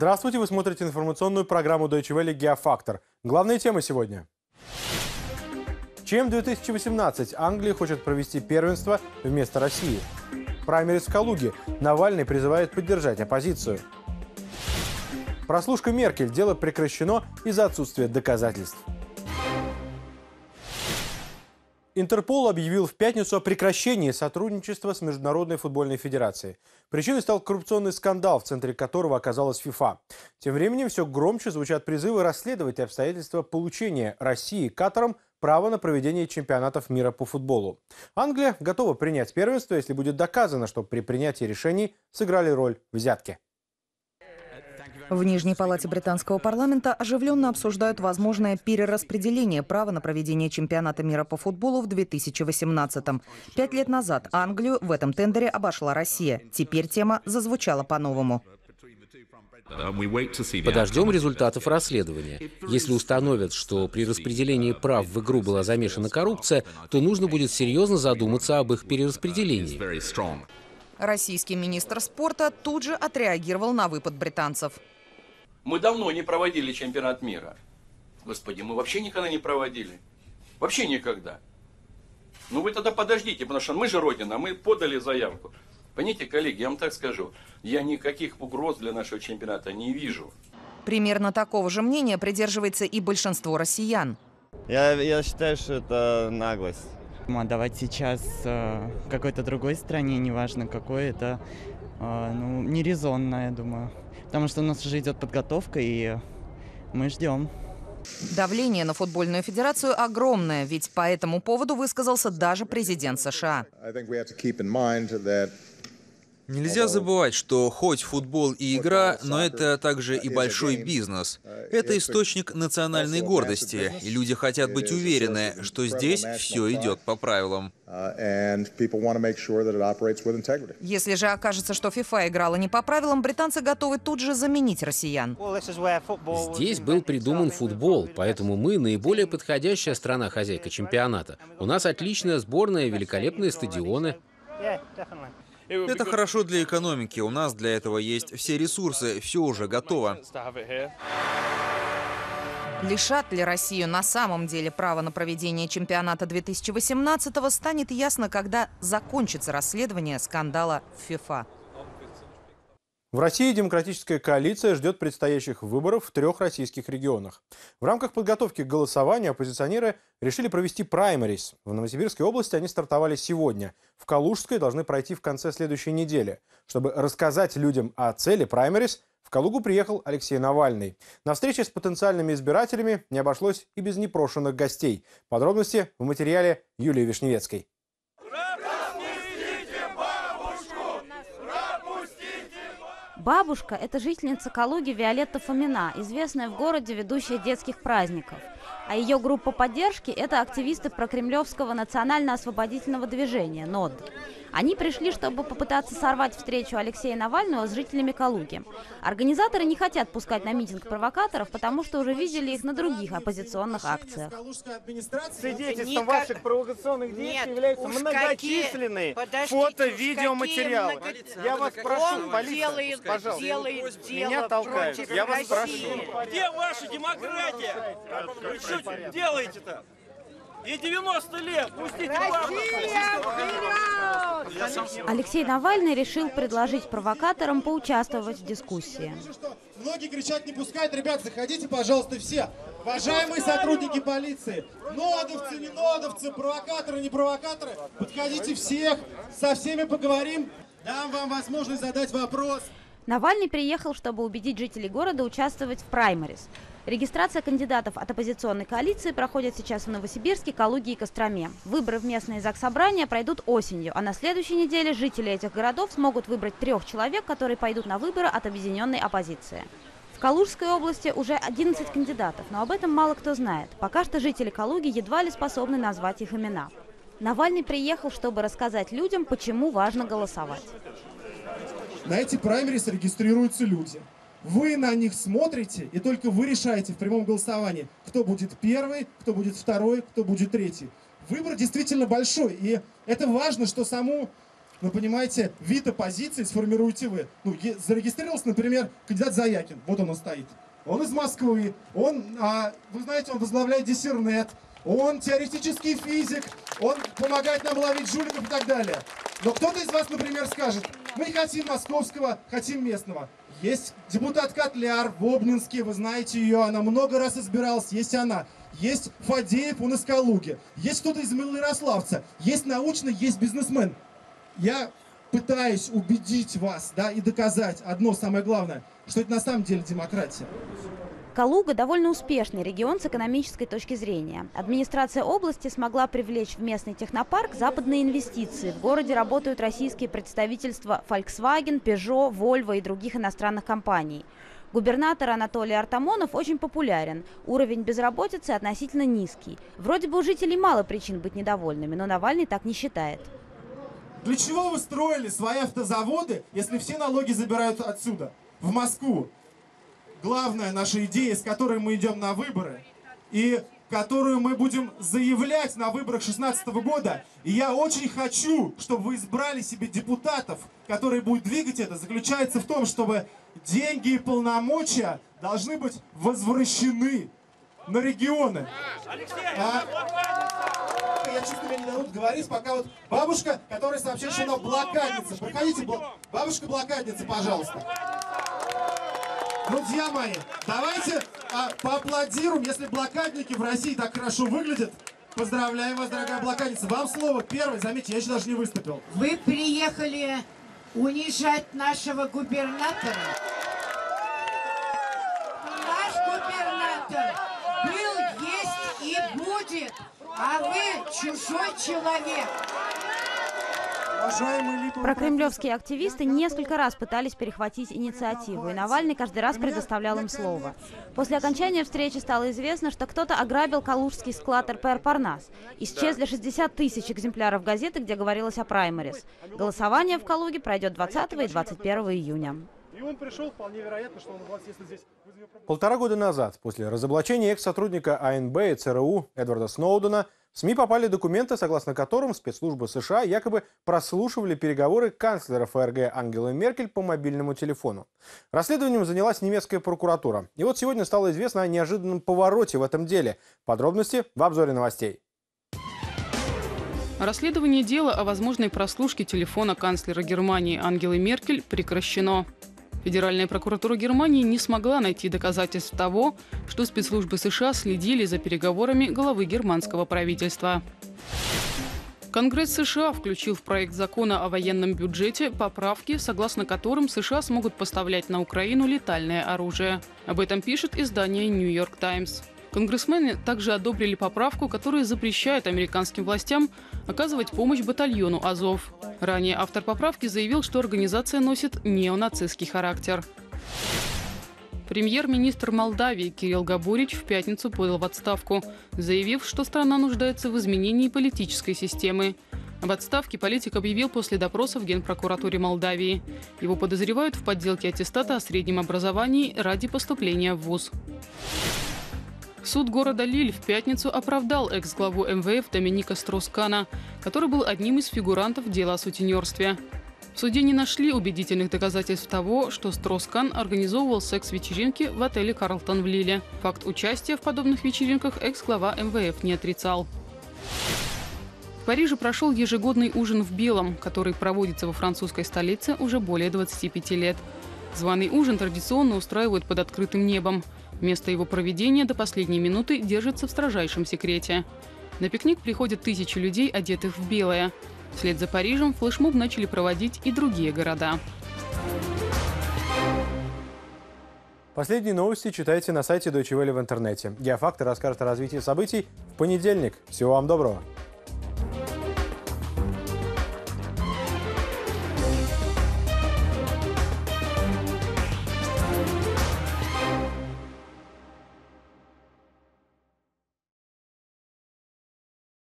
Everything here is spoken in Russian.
Здравствуйте, вы смотрите информационную программу Deutsche Welle «Геофактор». Главные темы сегодня. Чем 2018 Англия хочет провести первенство вместо России? Праймериз в Калуге. Навальный призывает поддержать оппозицию. Прослушка Меркель. Дело прекращено из-за отсутствия доказательств. Интерпол объявил в пятницу о прекращении сотрудничества с Международной футбольной федерацией. Причиной стал коррупционный скандал, в центре которого оказалась ФИФА. Тем временем все громче звучат призывы расследовать обстоятельства получения России Катаром права на проведение чемпионатов мира по футболу. Англия готова принять первенство, если будет доказано, что при принятии решений сыграли роль взятки. В Нижней палате британского парламента оживленно обсуждают возможное перераспределение права на проведение чемпионата мира по футболу в 2018-м. 5 лет назад Англию в этом тендере обошла Россия. Теперь тема зазвучала по-новому. Подождем результатов расследования. Если установят, что при распределении прав в игру была замешана коррупция, то нужно будет серьезно задуматься об их перераспределении. Российский министр спорта тут же отреагировал на выпад британцев. Мы давно не проводили чемпионат мира. Господи, мы вообще никогда не проводили. Вообще никогда. Ну вы тогда подождите, потому что мы же Родина, мы подали заявку. Понимаете, коллеги, я вам так скажу, я никаких угроз для нашего чемпионата не вижу. Примерно такого же мнения придерживается и большинство россиян. Я считаю, что это наглость. Отдавать сейчас какой-то другой стране, неважно какой, это нерезонно, я думаю. Потому что у нас уже идет подготовка, и мы ждем. Давление на футбольную федерацию огромное, ведь по этому поводу высказался даже президент США. Нельзя забывать, что хоть футбол и игра, но это также и большой бизнес. Это источник национальной гордости, и люди хотят быть уверены, что здесь все идет по правилам. Если же окажется, что ФИФА играла не по правилам, британцы готовы тут же заменить россиян. Здесь был придуман футбол, поэтому мы наиболее подходящая страна-хозяйка чемпионата. У нас отличная сборная, великолепные стадионы. Это хорошо для экономики, у нас для этого есть все ресурсы, все уже готово. Лишат ли Россию на самом деле права на проведение чемпионата 2018-го, станет ясно, когда закончится расследование скандала в ФИФА. В России демократическая коалиция ждет предстоящих выборов в 3 российских регионах. В рамках подготовки к голосованию оппозиционеры решили провести праймериз. В Новосибирской области они стартовали сегодня. В Калужской должны пройти в конце следующей недели. Чтобы рассказать людям о цели праймериз, в Калугу приехал Алексей Навальный. На встрече с потенциальными избирателями не обошлось и без непрошенных гостей. Подробности в материале Юлии Вишневецкой. Бабушка – это жительница Калуги Виолетта Фомина, известная в городе ведущая детских праздников. А ее группа поддержки – это активисты прокремлевского национально-освободительного движения НОД. Они пришли, чтобы попытаться сорвать встречу Алексея Навального с жителями Калуги. Организаторы не хотят пускать на митинг провокаторов, потому что уже видели их на других оппозиционных акциях. Свидетельством ваших провокационных действий являются многочисленные фото-видеоматериалы. Я вас прошу, полиция, пожалуйста, меня толкают. Я вас прошу. Где ваша демократия? Вы что делаете-то? И 90 лет! Пустите бабушку! Алексей Навальный решил предложить провокаторам поучаствовать в дискуссии. Многие кричат, не пускают. Ребят, заходите, пожалуйста, все. Уважаемые сотрудники полиции, нодовцы, не нодовцы, провокаторы, не провокаторы, подходите всех, со всеми поговорим, дам вам возможность задать вопрос. Навальный приехал, чтобы убедить жителей города участвовать в праймериз. Регистрация кандидатов от оппозиционной коалиции проходит сейчас в Новосибирске, Калуге и Костроме. Выборы в местные заксобрания пройдут осенью, а на следующей неделе жители этих городов смогут выбрать 3 человек, которые пойдут на выборы от объединенной оппозиции. В Калужской области уже 11 кандидатов, но об этом мало кто знает. Пока что жители Калуги едва ли способны назвать их имена. Навальный приехал, чтобы рассказать людям, почему важно голосовать. На эти праймериз регистрируются люди. Вы на них смотрите, и только вы решаете в прямом голосовании, кто будет первый, кто будет второй, кто будет третий. Выбор действительно большой, и это важно, что саму вы понимаете, вид оппозиции сформируете вы. Ну, зарегистрировался, например, кандидат Заякин. Вот он стоит. Он из Москвы. Он, вы знаете, он возглавляет Диссернет. Он теоретический физик. Он помогает нам ловить жуликов и так далее. Но кто-то из вас, например, скажет, мы не хотим московского, хотим местного. Есть депутат Котляр в Обнинске, вы знаете ее, она много раз избиралась, есть она. Есть Фадеев, он из Калуги. Есть кто-то из Малоярославца. Есть научный, есть бизнесмен. Я пытаюсь убедить вас, да, и доказать одно самое главное, что это на самом деле демократия. Калуга – довольно успешный регион с экономической точки зрения. Администрация области смогла привлечь в местный технопарк западные инвестиции. В городе работают российские представительства Volkswagen, Peugeot, Volvo и других иностранных компаний. Губернатор Анатолий Артамонов очень популярен. Уровень безработицы относительно низкий. Вроде бы у жителей мало причин быть недовольными, но Навальный так не считает. Для чего вы строили свои автозаводы, если все налоги забирают отсюда, в Москву? Главная наша идея, с которой мы идем на выборы, и которую мы будем заявлять на выборах 2016 года, и я очень хочу, чтобы вы избрали себе депутатов, которые будут двигать это, заключается в том, чтобы деньги и полномочия должны быть возвращены на регионы. Я чувствую, мне не дадут говорить, пока вот бабушка, которая сообщает, что она блокадница. Проходите, бабушка-блокадница, пожалуйста. Друзья мои, давайте поаплодируем, если блокадники в России так хорошо выглядят. Поздравляем вас, дорогая блокадница. Вам слово первый, заметьте, я еще даже не выступил. Вы приехали унижать нашего губернатора. Наш губернатор был, есть и будет, а вы чужой человек. Прокремлевские активисты несколько раз пытались перехватить инициативу, и Навальный каждый раз предоставлял им слово. После окончания встречи стало известно, что кто-то ограбил калужский склад РПР «Парнас». Исчезли 60 тысяч экземпляров газеты, где говорилось о праймерис. Голосование в Калуге пройдет 20 и 21 июня. И он пришел, вполне вероятно, что он у вас, если здесь... 1,5 года назад, после разоблачения экс-сотрудника АНБ и ЦРУ Эдварда Сноудена, в СМИ попали документы, согласно которым спецслужбы США якобы прослушивали переговоры канцлера ФРГ Ангелы Меркель по мобильному телефону. Расследованием занялась немецкая прокуратура. И вот сегодня стало известно о неожиданном повороте в этом деле. Подробности в обзоре новостей. Расследование дела о возможной прослушке телефона канцлера Германии Ангелы Меркель прекращено. Федеральная прокуратура Германии не смогла найти доказательств того, что спецслужбы США следили за переговорами главы германского правительства. Конгресс США включил в проект закона о военном бюджете поправки, согласно которым США смогут поставлять на Украину летальное оружие. Об этом пишет издание New York Times. Конгрессмены также одобрили поправку, которая запрещает американским властям оказывать помощь батальону «Азов». Ранее автор поправки заявил, что организация носит неонацистский характер. Премьер-министр Молдавии Кирилл Габурич в пятницу подал в отставку, заявив, что страна нуждается в изменении политической системы. Об отставке политик объявил после допроса в Генпрокуратуре Молдавии. Его подозревают в подделке аттестата о среднем образовании ради поступления в вуз. Суд города Лиль в пятницу оправдал экс-главу МВФ Доминика Строс-Кана, который был одним из фигурантов дела о сутенерстве. В суде не нашли убедительных доказательств того, что Строс-Кан организовывал секс-вечеринки в отеле «Карлтон» в Лиле. Факт участия в подобных вечеринках экс-глава МВФ не отрицал. В Париже прошел ежегодный ужин в белом, который проводится во французской столице уже более 25 лет. Званый ужин традиционно устраивают под открытым небом. Место его проведения до последней минуты держится в строжайшем секрете. На пикник приходят тысячи людей, одетых в белое. Вслед за Парижем флешмоб начали проводить и другие города. Последние новости читайте на сайте Deutsche Welle в интернете. Геофактор расскажет о развитии событий в понедельник. Всего вам доброго.